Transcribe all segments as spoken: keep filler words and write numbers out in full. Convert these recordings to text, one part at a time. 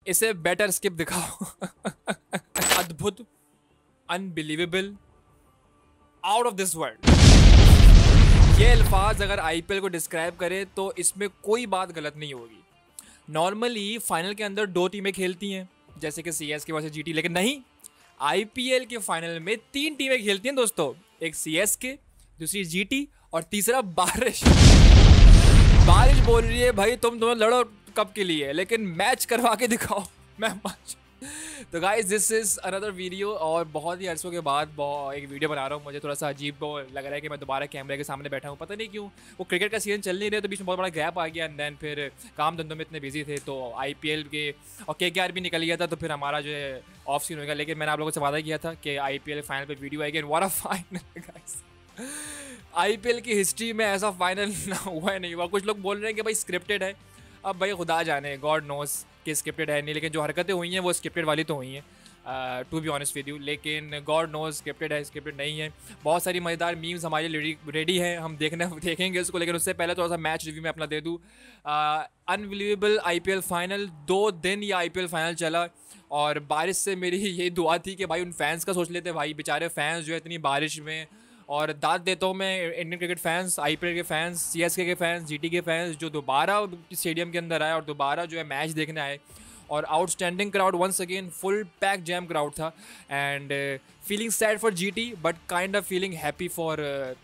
इसे better skip दिखाओ। अद्भुत, unbelievable, out of this world, ये अल्फाज अगर आईपीएल को डिस्क्राइब करे तो इसमें कोई बात गलत नहीं होगी। नॉर्मली फाइनल के अंदर दो टीमें खेलती हैं, जैसे कि सीएसके वर्सेस जीटी, लेकिन नहीं, आईपीएल के फाइनल में तीन टीमें खेलती हैं दोस्तों। एक सीएसके, दूसरी जीटी और तीसरा बारिश। बारिश बोल रही है भाई तुम दोनों लड़ो कप के लिए, लेकिन मैच करवा के दिखाओ। मैं मैच तो guys this is another video, और बहुत ही अरसों के बाद एक वीडियो बना रहा हूँ। मुझे थोड़ा सा अजीब लग रहा है कि मैं दोबारा कैमरे के सामने बैठा हूँ, पता नहीं क्यों। वो क्रिकेट का सीजन चल नहीं रहा तो बीच में बहुत बड़ा गैप आ गया, एंड देन फिर काम धंधों में इतने बिजी थे तो आईपीएल के और केकेआर भी निकल गया था, तो फिर हमारा जो है ऑफ सीन हो गया। लेकिन मैंने आप लोगों से वादा किया था कि आईपीएल फाइनल पर वीडियो आएगी, and what a final guys. IPL की हिस्ट्री में ऐसा फाइनल ना हुआ है नहीं हुआ। कुछ लोग बोल रहे हैं कि भाई स्क्रिप्टेड है, अब भाई खुदा जाने, गॉड नोस कि स्क्रिप्टेड है नहीं, लेकिन जो हरकतें हुई हैं वो स्क्रिप्टेड वाली तो हुई हैं, to be honest with you. लेकिन गॉड नोज स्क्रिप्टेड है स्क्रिप्टेड नहीं है। बहुत सारी मज़ेदार मीम्स हमारे लिए रेडी हैं, हम देखने देखेंगे उसको। लेकिन उससे पहले थोड़ा सा मैच रिव्यू में अपना दे दूँ। अनबिलीवेबल आईपीएल फाइनल, दो दिन ये आईपीएल फाइनल चला, और बारिश से मेरी यही दुआ थी कि भाई उन फैंस का सोच लेते भाई, बेचारे फैंस जो है इतनी बारिश में। और दाद देता हूँ मैं इंडियन क्रिकेट फैंस, आईपीएल के फैंस, सीएसके के फैंस, जीटी के फैंस, जो दोबारा स्टेडियम के अंदर आए और दोबारा जो है मैच देखने आए। और outstanding crowd, once again full pack jam crowd था। And feeling sad for GT but kind of feeling happy for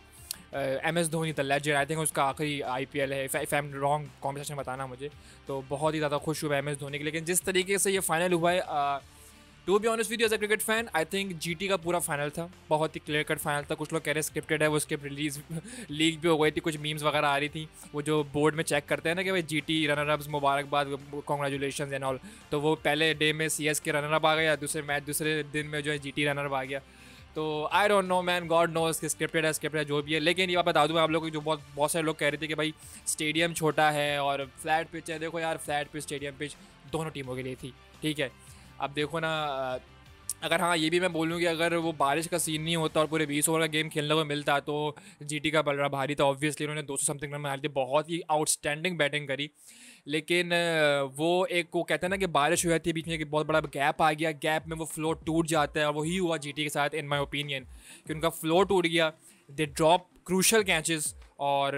M S Dhoni the legend. I think उसका आखिरी आईपीएल है, if I am wrong combination बताना मुझे। तो बहुत ही ज़्यादा खुश हुआ एम एस धोनी के। लेकिन जिस तरीके से ये फाइनल हुआ है, to be honest with you as a cricket fan, I think GT का पूरा फाइनल था, बहुत ही क्लियर कट फाइनल था। कुछ लोग कह रहे हैं स्क्रिप्टेड है, वो स्क्रिप्ट रिलीज लीक भी हो गई थी, कुछ मीम्स वगैरह आ रही थी, वो जो बोर्ड में चेक करते हैं ना कि भाई जीटी रनर अप्स मुबारकबाद, कॉन्ग्रेचुलेशन एंड ऑल। तो वो पहले डे में C S K runner up आ गया, दूसरे मैच दूसरे दिन में जो है जीटी रनर अप आ गया। तो I don't know man, God knows कि स्क्रिप्टेड है स्क्रिप्टेड है जो भी है। लेकिन ये बता दूँ आप लोगों को, जो बहुत बहुत सारे लोग कह रहे थे कि भाई स्टेडियम छोटा है और फ्लैट पिच है। देखो यार, फ्लैट पिच स्टेडियम पिच दोनों टीमों के लिए थी, ठीक है। अब देखो ना, अगर हाँ ये भी मैं बोलूँ कि अगर वो बारिश का सीन नहीं होता और पूरे बीस ओवर का गेम खेलने को मिलता तो जीटी का बड़ा भारी था। ऑब्वियसली उन्होंने दो सौ समथिंग रन मार दिए, बहुत ही आउटस्टैंडिंग बैटिंग करी। लेकिन वो एक को कहते हैं ना कि बारिश हुई थी बीच में, कि बहुत बड़ा गैप आ गया, गैप में वो फ्लो टूट जाता है, और वही हुआ जीटी के साथ इन माय ओपिनियन, कि उनका फ्लो टूट गया। दे ड्रॉप क्रूशल कैचेस, और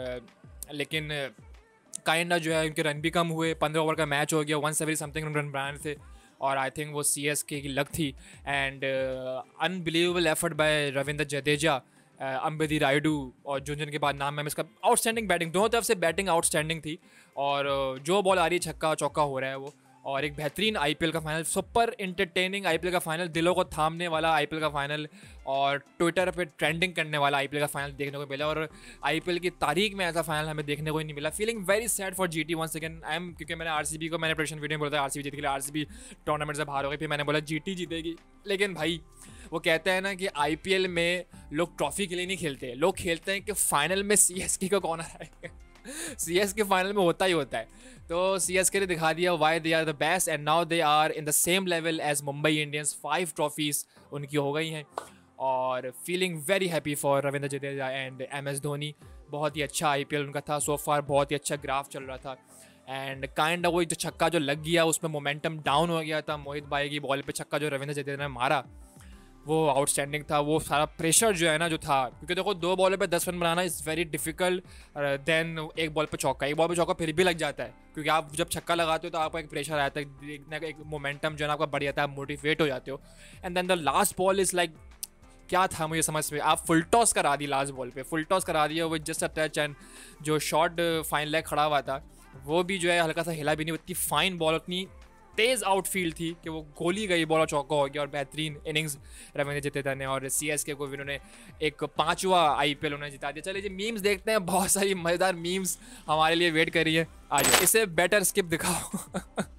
लेकिन काइंड जो है उनके रन भी कम हुए। पंद्रह ओवर का मैच हो गया, वन सेवेंटी समथिंग रन बनाने थे, और आई थिंक वो सी एस के की लक थी। And unbelievable effort by Ravindra Jadeja, Ambati Rayudu, और जो जिनके बाद नाम है इसका, आउटस्टैंडिंग बैटिंग, दोनों तरफ से बैटिंग आउटस्टैंडिंग थी। और uh, जो बॉल आ रही है छक्का चौका हो रहा है वो, और एक बेहतरीन आईपीएल का फाइनल, सुपर इंटरटेनिंग आईपीएल का फाइनल, दिलों को थामने वाला आईपीएल का फाइनल, और ट्विटर पे ट्रेंडिंग करने वाला आईपीएल का फाइनल देखने को मिला। और आईपीएल की तारीख में ऐसा फाइनल हमें देखने को ही नहीं मिला। Feeling very sad for GT once again. I am, क्योंकि मैंने आरसीबी को, मैंने प्रेडिक्शन वीडियो में बोला था आरसीबी जीत के लिए, आरसीबी टूर्नामेंट से बाहर हो गई, फिर मैंने बोला जीटी जीतेगी। लेकिन भाई वो कहते हैं ना कि आईपीएल में लोग ट्रॉफी के लिए नहीं खेलते, लोग खेलते हैं कि फाइनल में सीएसके को कौन आएगा। सीएसके फाइनल में होता ही होता है। तो सीएसके ने दिखा दिया why they are the best, and now they are in the same level as Mumbai Indians. Five trophies उनकी हो गई हैं, और feeling very happy for Ravindra Jadeja and M S Dhoni. बहुत ही अच्छा आईपीएल उनका था सो फार, बहुत ही अच्छा ग्राफ चल रहा था। एंड काइंड ऑफ वो जो छक्का जो लग गया उसमें मोमेंटम डाउन हो गया था, मोहित भाई की बॉल पे छक्का जो रविंद्र जडेजा ने मारा वो आउटस्टैंडिंग था। वो सारा प्रेशर जो है ना जो था, क्योंकि देखो दो बॉलों पे दस रन बनाना इज़ वेरी डिफिकल्ट देन एक बॉल पे चौका। एक बॉल पे चौका फिर भी लग जाता है, क्योंकि आप जब छक्का लगाते हो तो आपका एक प्रेशर आता है, एक मोमेंटम जो है ना आपका बढ़ जाता है, आप मोटिवेट हो जाते हो। And then the last ball is like, क्या था मुझे समझ में, आप फुल टॉस करा दी लास्ट बॉल पे, फुल टॉस करा दिया with just a touch. And जो शॉट फाइन लेग खड़ा हुआ था वो भी जो है हल्का सा हिला भी नहीं, उतनी फाइन बॉल, उतनी तेज़ आउटफील्ड थी कि वो गोली गई, बॉल चौका हो गया। और बेहतरीन इनिंग्स रविंद्र जडेजा ने, और सीएसके को भी उन्होंने एक पांचवा आईपीएल उन्होंने जिता दिया। चलिए जी मीम्स देखते हैं, बहुत सारी मज़ेदार मीम्स हमारे लिए वेट कर रही है। आ जाओ, इसे बेटर स्किप दिखाओ।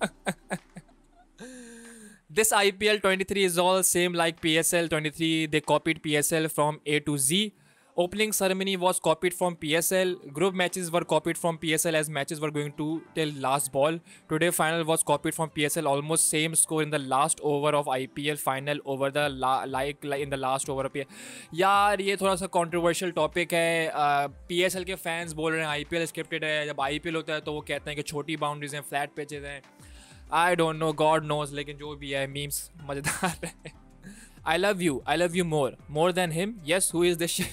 This I P L twenty-three is all same like P S L twenty-three. They copied P S L from A to Z. Opening ceremony was copied from P S L. Group matches were copied from P S L as matches were going to till last ball. Today final was copied from P S L. Almost same score in the last over of I P L final over the la like, like in the last over of P S L. यार ये थोड़ा सा controversial topic है। uh, P S L के fans बोल रहे हैं I P L scripted है। जब I P L होता है तो वो कहते हैं कि छोटी बाउंड्रीज हैं, फ्लैट पिचेज हैं। I don't know, God knows, लेकिन जो भी है मीम्स मजेदार है. I love you, I love you more more than him. Yes, who is this?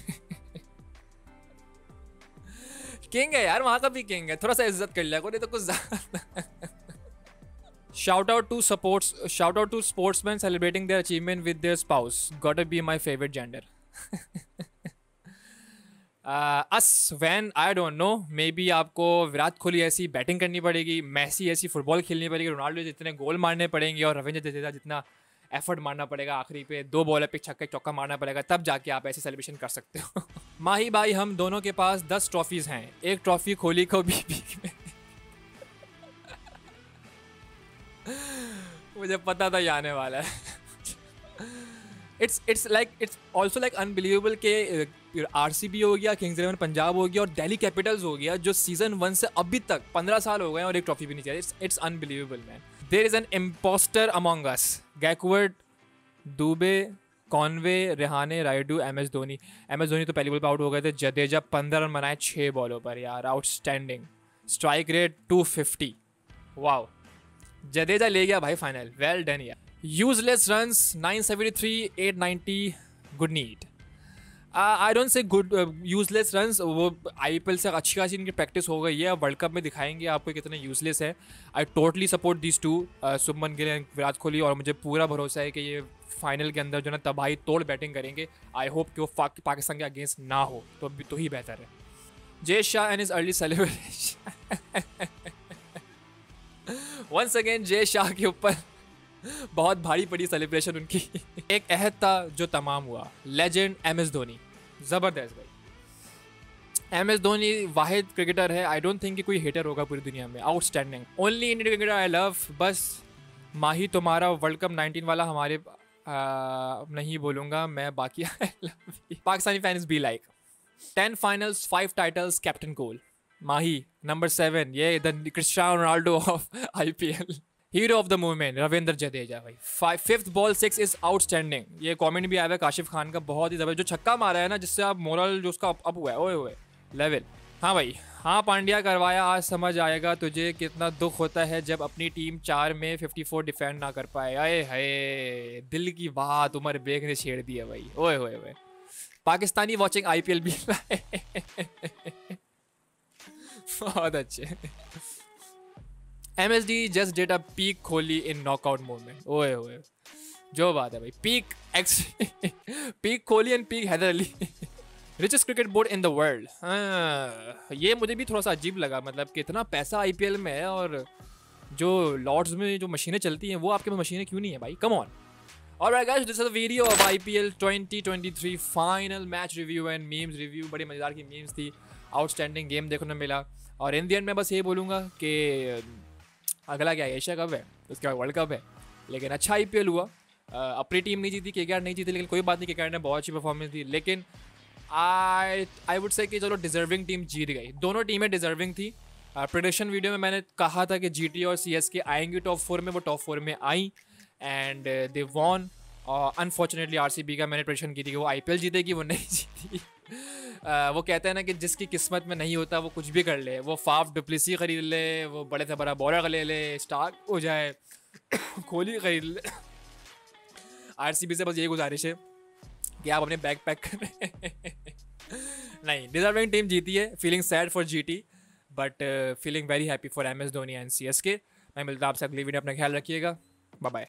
King है यार, वहां का भी किंग है. थोड़ा सा इज्जत कर लिया करो, नहीं तो कुछ ज्यादा. Shout out to supports. Shout out to sportsmen celebrating their achievement with their spouse. Gotta be my favorite gender. uh, us when I don't know. Maybe आपको विराट कोहली ऐसी बैटिंग करनी पड़ेगी, मैसी ऐसी फुटबॉल खेलनी पड़ेगी, रोनाल्डो जितने गोल मारने पड़ेंगे और रविंद्र जडेजा जितना एफर्ट मारना पड़ेगा आखिरी पे, दो बॉलर पे छक्का चौका मारना पड़ेगा, तब जाके आप ऐसे सेलिब्रेशन कर सकते हो. माही भाई, हम दोनों के पास दस ट्रॉफीज हैं. एक ट्रॉफी कोहली को भी, भी में. मुझे पता था ये आने वाला है. It's it's like it's also like unbelievable के आरसीबी हो गया, किंग्स इलेवन पंजाब हो गया और दिल्ली कैपिटल्स हो गया, जो सीजन वन से अभी तक पंद्रह साल हो गए और एक ट्रॉफी भी नहीं चाहिए. It's it's unbelievable man. There is an imposter among us. Gaikwad, Dube, Conway, Rahane, Rayudu, M S Dhoni. M S Dhoni तो पहली बॉल पर आउट हो गए थे. जडेजा पंद्रह रन बनाए छः बॉलों पर यार, outstanding. Strike rate two fifty. Wow, Jadeja ले गया भाई फाइनल. वेल डन यार. Useless runs nine seventy three, eight ninety. Good need. I don't say good useless runs. वो आईपीएल से अच्छी खासी इनकी प्रैक्टिस हो गई है. वर्ल्ड कप में दिखाएंगे आपको कितने यूजलेस है. I totally support this too, Shubman Gill and Virat Kohli, और मुझे पूरा भरोसा है कि ये फाइनल के अंदर जो है ना तबाही तोड़ बैटिंग करेंगे. आई होप कि वो पाकिस्तान के अगेंस्ट ना हो, तो तो ही बेहतर है. Jay Shah and is early celebration. Once again Jay Shah के ऊपर बहुत भारी पड़ी सेलिब्रेशन उनकी. एक अहद था जो तमाम हुआ. लेजेंड एम एस धोनी, ज़बरदस्त भाई. एम एस धोनी वाहिद क्रिकेटर है, आई डोंट थिंक कि कोई हेटर होगा पूरी दुनिया में. Outstanding. Only Indian cricketer I love. बस माही तुम्हारा वर्ल्ड कप नाइनटीन वाला हमारे आ, नहीं बोलूँगा मैं, बाकी I love. Pakistani fans be like. Ten finals, five titles, captain cool. Mahi number seven, ये the Cristiano Ronaldo of IPL. Hero of the movement Ravindra Jadeja भाई. Five fifth ball six is outstanding. ये comment भी आया है काशिफ खान का, बहुत ही जबरदस्त. जो छक्का मारा है ना, जिससे आप मोरल जो उसका अप, अप हुआ है, ओए ओए लेवल. हाँ भाई, हाँ पांड्या करवाया. आज समझ आएगा तुझे कितना दुख होता है जब अपनी टीम चार में फिफ्टी फोर डिफेंड ना कर पाए. आए हाय, दिल की बात उमर बेग ने छेड़ दी है भाई. ओए ओए ओए. पाकिस्तानी वॉचिंग आईपीएल भी बहुत अच्छे. M S D just did a peak Kohli in knockout movement. ओए ओए, जो बात है भाई. Peak ex peak Kohli and peak Haider Ali. Richest cricket board in the world. ये मुझे भी थोड़ा सा अजीब लगा. मतलब कितना पैसा आईपीएल में है और जो लॉर्ड्स में जो मशीनें चलती हैं वो आपके में मशीनें क्यों नहीं है भाई? Come on. Alright guys, this is a video of I P L twenty twenty-three final match review and memes review. बड़ी मज़ेदार की memes थी. आउटस्टैंडिंग गेम देखने मिला. और इन दी एंड मैं बस ये बोलूँगा कि अगला क्या एशिया कप है, उसके बाद वर्ल्ड कप है. लेकिन अच्छा आईपीएल हुआ. अपनी टीम नहीं जीती, केकेआर नहीं जीती, लेकिन कोई बात नहीं, केकेआर ने बहुत अच्छी परफॉर्मेंस दी. लेकिन आई आई वुड से कि चलो डिजर्विंग टीम जीत गई. दोनों टीमें डिजर्विंग थी. प्रेडिक्शन वीडियो में मैंने कहा था कि जीटी और सीएसके आएंगी टॉप फोर में. वो टॉप फोर में आई and they won. Unfortunately RCB का मैंने प्रेडिक्शन की थी कि वो आईपीएल जीतेगी, वो नहीं जीती. uh, वो कहते हैं ना कि जिसकी किस्मत में नहीं होता वो कुछ भी कर ले. वो फाफ डुप्लेसी खरीद ले, वो बड़े से बड़ा बॉलर ले ले, स्टार्क हो जाए, कोहली खरीद ले. आरसीबी से बस यही गुजारिश है कि आप अपने बैग पैक करें. नहीं, डिजर्विंग टीम जीती है. Feeling sad for GT but feeling very happy for M S Dhoni and CSK. मैं मिलता हूँ आपसे अगली वीडियो. अपना ख्याल रखिएगा. Bye bye.